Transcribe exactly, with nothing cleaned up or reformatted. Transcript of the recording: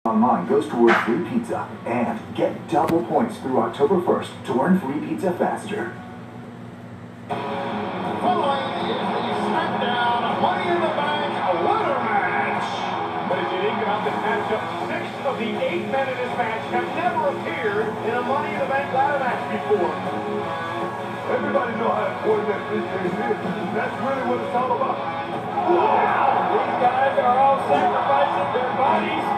online goes toward free pizza. And get double points through October first to earn free pizza faster. Following the SmackDown Money in the Bank ladder match. What is unique about this matchup, six of the eight men in this match have never appeared in a Money in the Bank ladder match before. Everybody know how important that this game is. That's really what it's all about. Wow! These guys are all sacrificing their bodies